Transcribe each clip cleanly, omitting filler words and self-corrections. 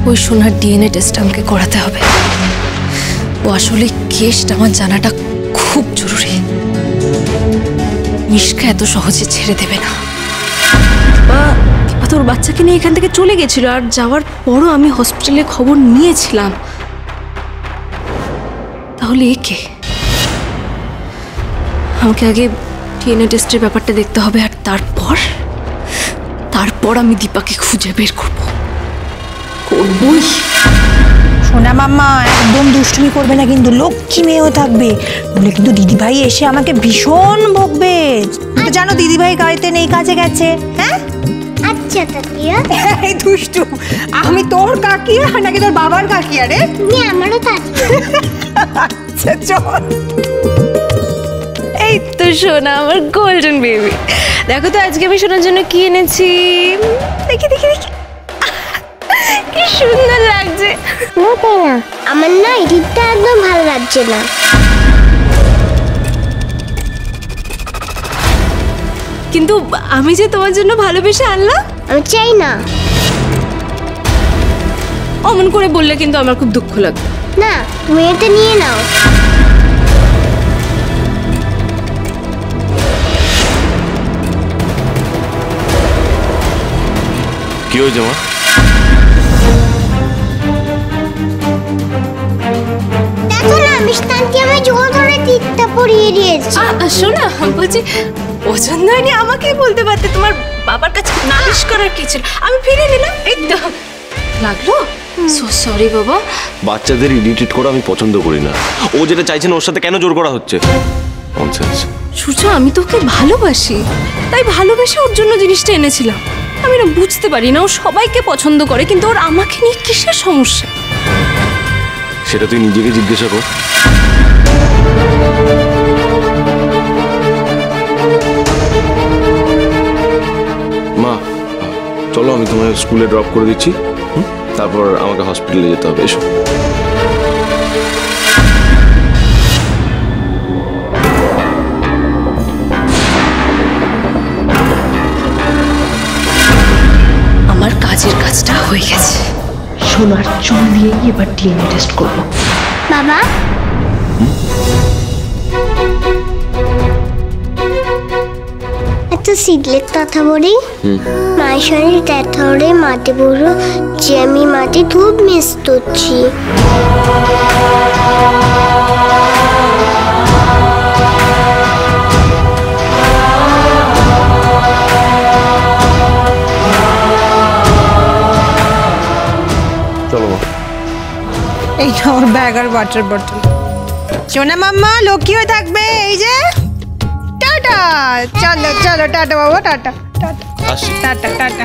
ওই সোনার DNA test আমাকে করাতে হবে। ও আসলে কেসটা আমার জানাটা খুব জরুরি। মিশকা এত সহজে ছেড়ে দেবে না। দীপা তোর বাচ্চাকে নিয়ে এখান থেকে চলে গেছিল, আর যাওয়ার পরও আমি হসপিটালে খবর নিয়েছিলাম। তাহলে একে আমাকে আগে ডিএনএ টেস্টের ব্যাপারটা দেখতে হবে, আর তারপর আমি দীপাকে খুঁজে বের করবই। সোনা মাম্মা একদম দুষ্টুমি করবে না কিন্তু, লক্ষ্মী মেয়েও থাকবে, বলে কিন্তু দিদিভাই এসে আমাকে ভীষণ বকবে। জানো দিদিভাই গাড়িতে নেই, কাজে গেছে। হ্যাঁ আচ্ছা কাকিয়া। এই দুষ্টু, আমি তোর কাকিয়া নাকি তোর বাবার কাকিয়া রে? তুমি আমারও কাকিয়া। আচ্ছা চল। এই তো সোনা, আমার গোল্ডেন বেবি। দেখো তো আজকে আমি সোনার জন্য কি এনেছি। দেখি দেখি দেখি, কি সুন্দর লাগছে। না আমার না এদিকটা একদম ভালো লাগছে না। কিন্তু আমি যে তোমার জন্য ভালোবেসে আনলাম। আমি চাই না। অমন করে বললে কিন্তু আমার খুব দুঃখ লাগবে। না তুমি এটা নিয়ে নাও। কি হয়েছে মা? দেখো না মিষ্টানকে আমি জোর ধরে টিকটা পরিয়ে দিয়েছি। শোনা, বলছি পছন্দ হয়নি আমাকে বলতে পারতে, তোমার বাবার কাছে নালিশ করার কি ছিল? আমি ফিরে নিলাম। এই তো লাগলো। সো সরি বাবা। বাচ্চাদের ইরিটেট করা আমি পছন্দ করি না। ও যেটা চাইছে না ওর সাথে কেন জোর করা হচ্ছে? ননসেন্স। সূর্য, আমি তোকে ভালোবাসি, তাই ভালোবেসে ওর জন্য জিনিসটা এনেছিলাম। আমি না বুঝতে পারি না, ও সবাইকে পছন্দ করে কিন্তু ওর আমাকে নিয়ে কিসের সমস্যা? সেটা তুই নিজেকে জিজ্ঞাসা কর। মা চলো, আমি তোমায় স্কুলে ড্রপ করে দিচ্ছি, তারপর আমাকে হসপিটালে যেতে হবে। এসো। আমার কাজের কাজটা হয়ে গেছে। সোনার চুল দিয়ে এবার ডিএনএ টেস্ট করব। বাবা একটা সিডলের কথা বলি। মায়ের শরীর তেথরে মাটি বড় যে আমি মাটি খুব মিস করছি। চলো মা। এই ওর ব্যাগ আর ওয়াটার বটল। সোনা মাম্মা লক্ষ্মী হয়ে থাকবে। এই যে টাটা। চলো চলো টাটা বাবা, টাটা টাটা টাটা টাটা।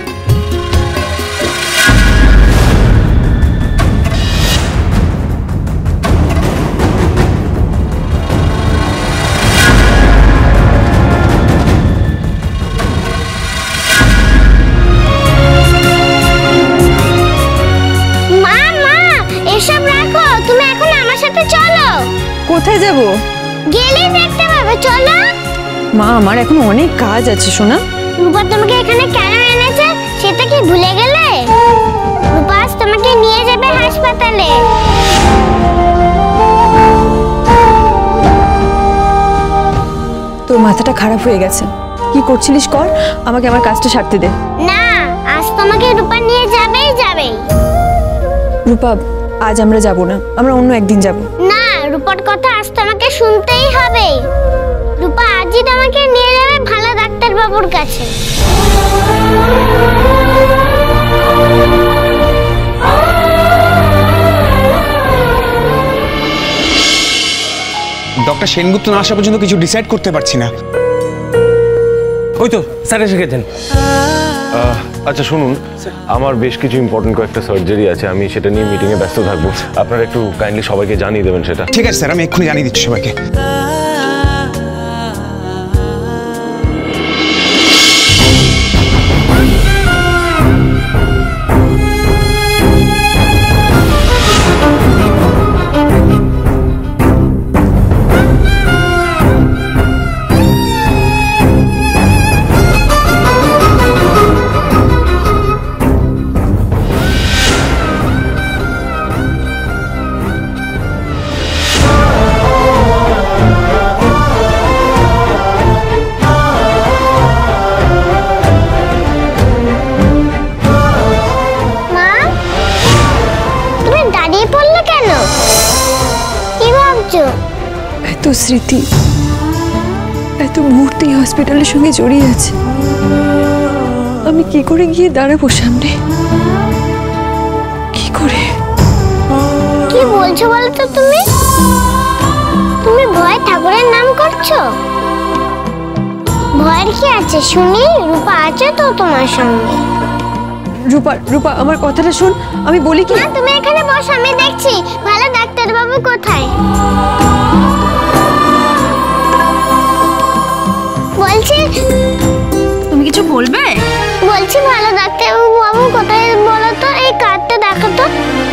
কোথায় যাব? গেলে দেখতে পাবে, চলো। মা আমার এখন অনেক কাজ আছে সোনা। রূপা তোমাকে এখানে কেন এনেছে সেটা কি ভুলে গেলে? রূপা তোমাকে নিয়ে যাবে হাসপাতালে। তোর মাথাটা খারাপ হয়ে গেছে। কি করছিলিস কর, আমাকে আমার কাজটা সারতে দে। না আজ তোমাকে রূপা নিয়ে যাবেই। রূপা আজ আমরা যাব না, আমরা অন্য একদিন যাব। না রূপার কথা আজ তোমাকে শুনতেই হবে। রূপা আজই তোমাকে নিয়ে যাবে ভালো ডাক্তার বাবুর কাছে। ডক্টর সেনগুপ্ত না আসা পর্যন্ত কিছু ডিসাইড করতে পারছি না। ওই তো স্যার এসে গেছেন। আচ্ছা শুনুন, আমার বেশ কিছু ইম্পর্টেন্ট কয়েকটা সার্জারি আছে, আমি সেটা নিয়ে মিটিংয়ে ব্যস্ত থাকবো। আপনারা একটু কাইন্ডলি সবাইকে জানিয়ে দেবেন সেটা। ঠিক আছে স্যার, আমি এক্ষুনি জানিয়ে দিচ্ছি সবাইকে। এত স্মৃতি, এত মুহূর্তে হসপিটালের সঙ্গে জড়িয়ে আছে। আমি কি করে গিয়ে দাঁড়াবো সামনে? কি করে? কি বলছো বলো তো তুমি? তুমি ভয় ঠাকুরের নাম করছো? ভয়ের কি আছে শুনি? রূপা আছে তো তোমার সঙ্গে। রূপা, রূপা আমার কথাটা শোন, আমি বলি কি। না তুমি এখানে বসো, আমি দেখছি ভালো ডাক্তার বাবু কোথায়। বলছি তুমি কিছু বলবে? বলছি ভালো ডাক্তার বাবু কোথায় বলো তো, এই কার্ডটা দেখো তো।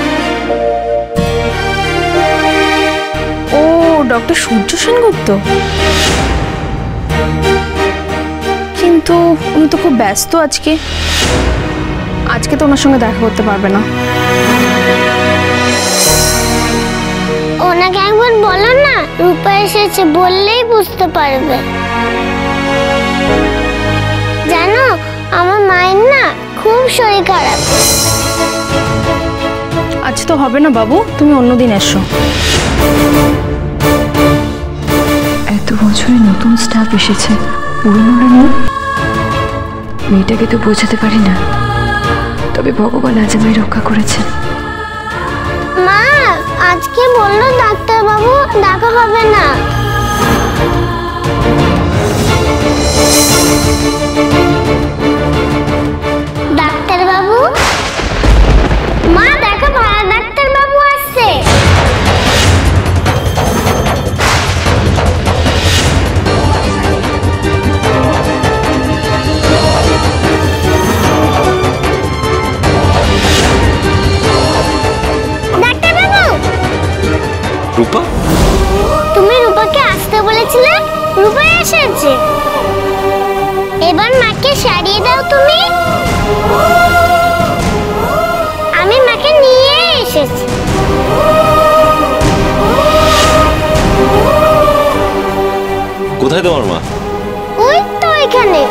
ও ডক্টর সূর্য সেনগুপ্ত, কিন্তু উনি তো খুব ব্যস্ত আজকে। আজকে তো ওনার সঙ্গে দেখা করতে পারবে না। ওনাকে একবার বলো না রূপা এসেছে, বললেই বুঝতে পারবে। জানো আমার মায়ের না খুব শরীর খারাপ। আজ তো হবে না বাবু, তুমি অন্যদিন এসো। এত বছরে নতুন স্টাফ এসেছে, পুরনোরা নেই। মেয়েটাকে তো বোঝাতে পারি না, তবে ভগবান আজ আমায় রক্ষা করেছেন। মা আজকে বললো ডাক্তার বাবু দেখা হবে না। ডাক্তার বাবু, মা দেখো ভালো ডাক্তার বাবু আসছে। ডাক্তার বাবু, রূপা, তুমি রূপাকে আসতে বলেছিলে, রূপা এসেছে। এবার মাকে সারিয়ে দাও তুমি। আমি মাকে নিয়ে এসেছি। কোথায় তোমার মা? ওই তো এখানে।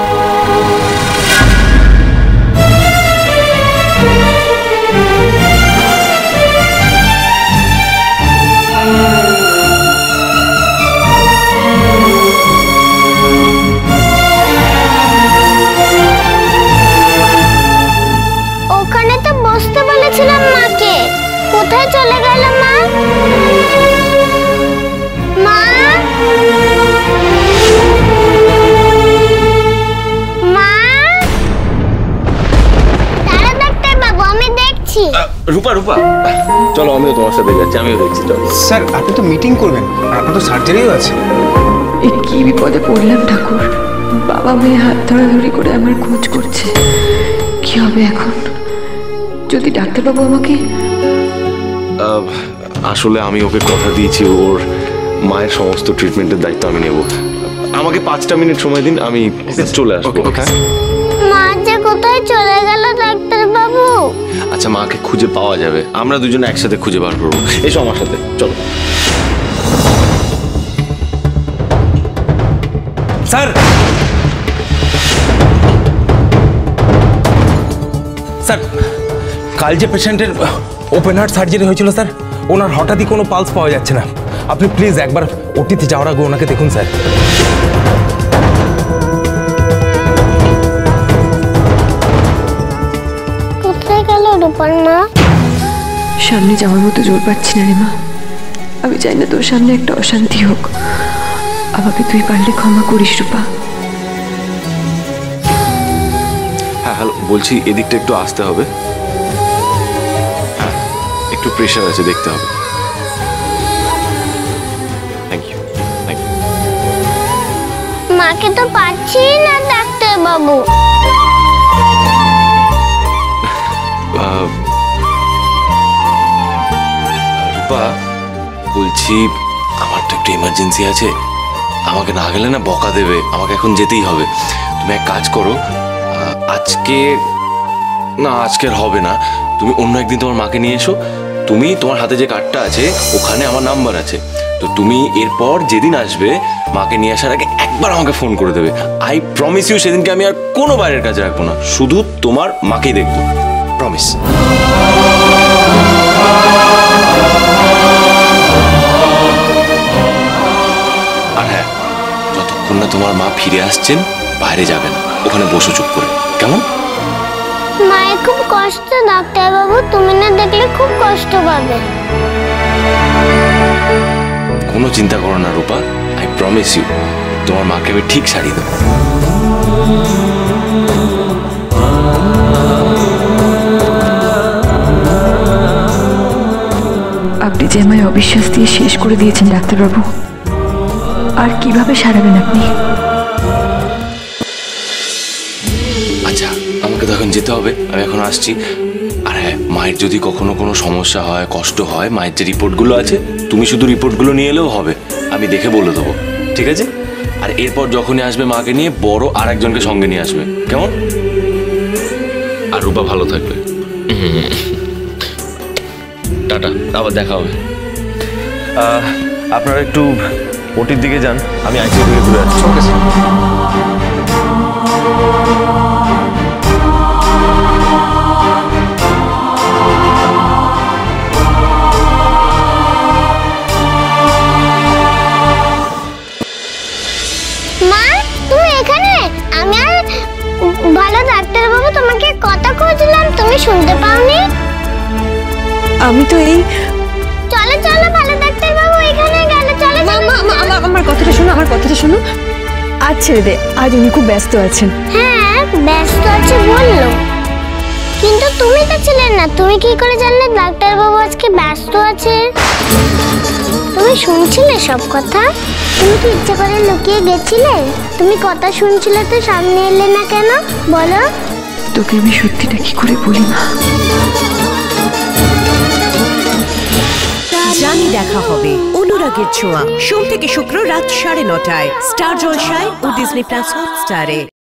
ওখানে তো বসতে বলেছিলাম মাকে, কোথায় চলে গেল মা? মা, মা, দাঁড়া ডাক্তার বাবু আমি দেখছি। রূপা, রূপা চলো, আমিও তোমার সাথে যাচ্ছি, আমিও দেখছি। চলো স্যার আপনি তো মিটিং করবেন, আর আপনার তো সার্জারিও আছে। এ কি বিপদে পড়লাম ঠাকুর। বাবা মেয়ে হাত ধরাধরি করে আমার খোঁজ করছে। কি হবে এখন? যদি ডাক্তারবাবু আমাকে। আসলে আমি ওকে কথা দিয়েছি, ওর মায়ের সমস্ত ট্রিটমেন্টের দায়িত্ব আমি নেব। আমাকে 5টা মিনিট সময় দিন, আমি চলে আসবো। মা যে কোথায় চলে গেল ডাক্তার বাবু? আচ্ছা, মাকে খুঁজে পাওয়া যাবে, আমরা দুজনে একসাথে খুঁজে বার করবো। এসো আমার সাথে, চলো। স্যার, স্যার কাল যে পেশেন্টের ওপেন হার্ট সার্জারি হয়েছিল স্যার, ওনার হঠাৎই কোনো পালস পাওয়া যাচ্ছে না। আপনি প্লিজ একবার ওটিতে যাওয়ার আগে ওনাকে দেখুন স্যার। কোথায় গেল রূপার মা? সামনে যাওয়ার মতো জোর পাচ্ছি না রে মা। আমি চাই না তোর সামনে একটা অশান্তি হোক। আমাকে তুই পারলে ক্ষমা করিস রূপা। হ্যাঁ হ্যালো, বলছি এদিকটা একটু আসতে হবে। হ্যাঁ, একটু প্রেশার আছে, দেখতে হবে। Thank you, thank you. মাকে তো পাচ্ছি না ডাক্তার বাবু। রূপা, বলছি আমার তো একটু এমার্জেন্সি আছে, আমাকে না গেলে না বকা দেবে, আমাকে এখন যেতেই হবে। তুমি এক কাজ করো, আজকে না, আজকের হবে না, তুমি অন্য একদিন তোমার মাকে নিয়ে এসো। তুমি তোমার হাতে যে কার্ডটা আছে ওখানে আমার নাম্বার আছে, তো তুমি এরপর যেদিন আসবে মাকে নিয়ে আসার আগে একবার আমাকে ফোন করে দেবে। আই প্রমিস ইউ, সেদিনকে আমি আর কোনো বাইরের কাজে রাখবো না, শুধু তোমার মাকেই দেখবো, প্রমিস। যতক্ষণ না তোমার মা ফিরে আসছেন বাইরে যাবে না, ওখানে বসে চুপ করে, কেমন? মায়ের খুব কষ্ট ডাক্তারবাবু, তুমি না দেখলে খুব কষ্ট পাবে। কোনো চিন্তা করো না রূপা, আই প্রমিস ইউ, তোমার মাকে আমি ঠিক সারিয়ে দেবো। আপনি যে আমায় অবিশ্বাস দিয়ে শেষ করে দিয়েছেন ডাক্তারবাবু, আর কিভাবে সারাবেন আপনি? আচ্ছা, আমাকে তো এখন যেতে হবে, আমি এখন আসছি। আর হ্যাঁ, মায়ের যদি কখনো কোনো সমস্যা হয়, কষ্ট হয়, মায়ের যে রিপোর্টগুলো আছে, তুমি শুধু রিপোর্টগুলো নিয়ে এলেও হবে, আমি দেখে বলে দেবো, ঠিক আছে? আর এরপর যখনই আসবে মাকে নিয়ে বড় আর একজনকে সঙ্গে নিয়ে আসবে, কেমন? আর রূপা ভালো থাকবে। টাটা, আবার দেখা হবে। আপনারা একটু ওটির দিকে যান, আমি আইসিইউ থেকে ঘুরে আসছি। Okay sir. মা, তুমি এখানে? আমি আর ভালো ডাক্তারবাবু তোমাকে কথা খুঁজলাম, তুমি শুনতে পাওনি? আমি তো এই চলো চলো, ভালো ডাক্তারবাবু এখানে গেল, চলো চলো। আমার কথাটা শোনো, আমার কথাটা শোনো। আজ ছেড়ে দে, আজ উনি খুব ব্যস্ত আছেন। হ্যাঁ, ব্যস্ত আছে বললো, কিন্তু তুমি তো ছিলে না, তুমি কি করে জানলে ডাক্তারবাবু আজকে ব্যস্ত আছে? তুমি শুনছিলে সব কথা? তুমি কি ইচ্ছে করে লুকিয়ে গেছিলে? তুমি কথা শুনছিলে তো সামনে এলে না কেন বলো? তোকে আমি সত্যিটা কি করে বলি মা? জানি দেখা হবে অনুরাগের ছোঁয়া, সোম থেকে শুক্র রাত 9:30টায় স্টার জলসায় ও ডিজনি প্লাস হটস্টারে।